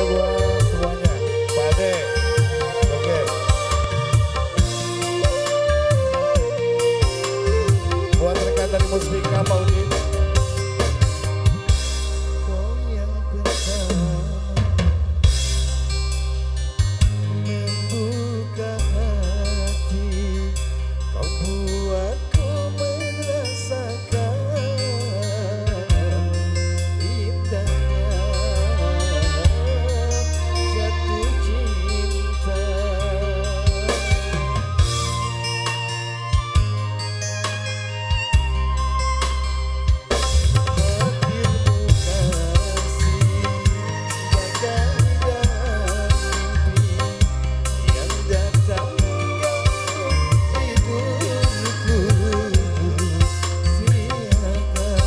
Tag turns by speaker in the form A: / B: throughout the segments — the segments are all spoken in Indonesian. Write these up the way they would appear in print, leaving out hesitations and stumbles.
A: buat semuanya. Pak Ade, oke. Buat rekan dari Musbika, Pak Udin.
B: Kau yang pertama membuka hati, kau buatku merasakan indahnya jatuh cinta. Hadirmu kasih bagai dalam mimpi yang datang mengganggu tidurku. Siapkan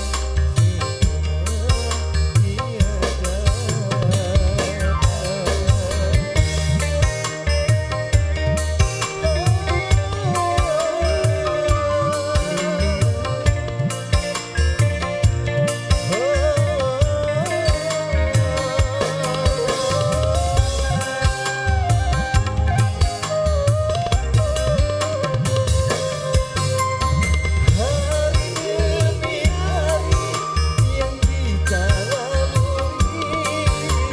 B: hari demi hari yang kita lalui,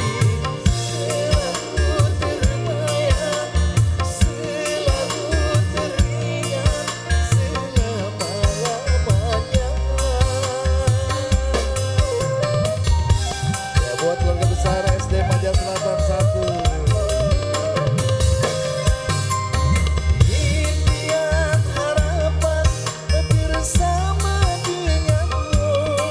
B: selalu terbayang, selalu teringat selama-lamanya.
A: Ya, buat keluarga besar SD Maja Selatan 1.
B: Impian harapan bersama denganmu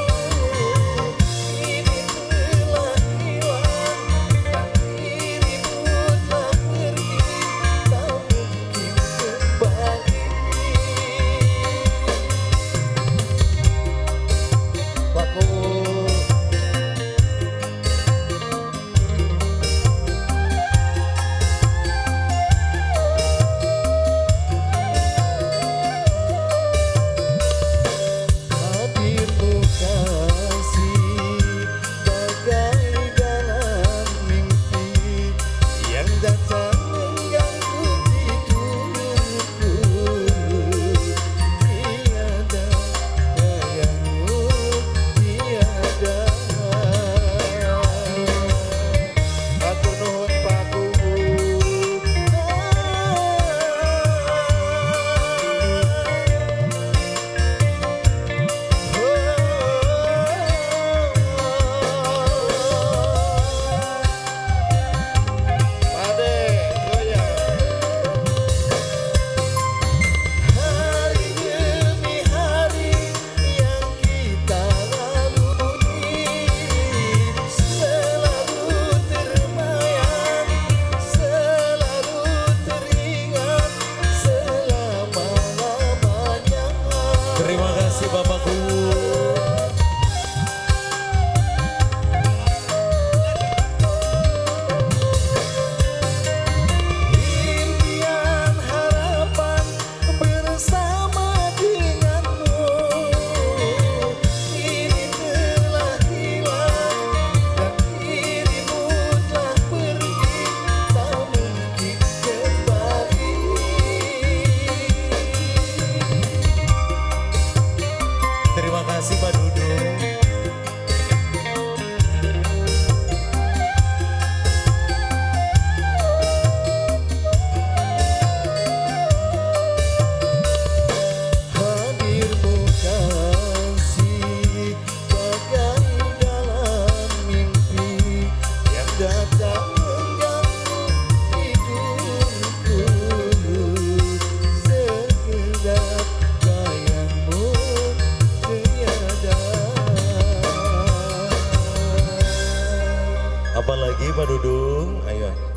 B: ini telah hilang, tak dirimu telah pergi, tak mungkin kembali.
A: Pak Ku.
B: Hadirmu kasih bagai dalam mimpi yang datang mengganggu tidurku. Tiada bayangmu, tiada.
A: Atur nuhun Pak Ku. Pak Ade, goyang.
B: Hari demi hari yang kita lalui, selalu terbayang, selalu teringat selama-lamanya.
A: Terima kasih Bapakku.
B: Impian harapan bersama denganmu ini telah hilang, dan dirimu telah pergi, tak mungkin kembali.
A: Terima kasih Pak Dudung.
B: Hadirmu kasih bagai dalam mimpi yang datang mengganggu tidurku. Sekedap bayangmu tiada.
A: Apalagi Pak Dudung? Ayo.